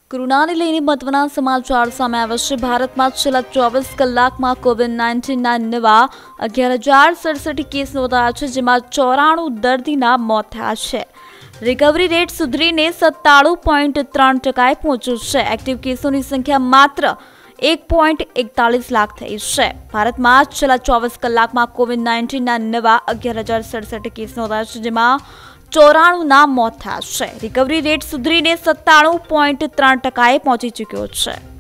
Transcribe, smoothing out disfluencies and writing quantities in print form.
કોરોનાને લઈને મહત્વના સમાચાર સામે આવ્યા છે। ભારતમાં છેલ્લા 24 કલાકમાં કોવિડ-19ના નવા 11,067 કેસ નોંધાયા છે, જેમાં 94 દર્દીના મોત થયા છે। રિકવરી રેટ સુધરીને 97.3% પહોંચ્યો છે। એક્ટિવ કેસોની સંખ્યા માત્ર 1.41 લાખ થઈ છે। ભારતમાં છેલ્લા 24 કલાકમાં કોવિડ-19ના નવા 11,067 કેસ નોંધાયા છે, જેમાં 94 મોત થયા છે। રિકવરી રેટ સુધરીને 97.3% પહોંચી ચૂક્યો છે।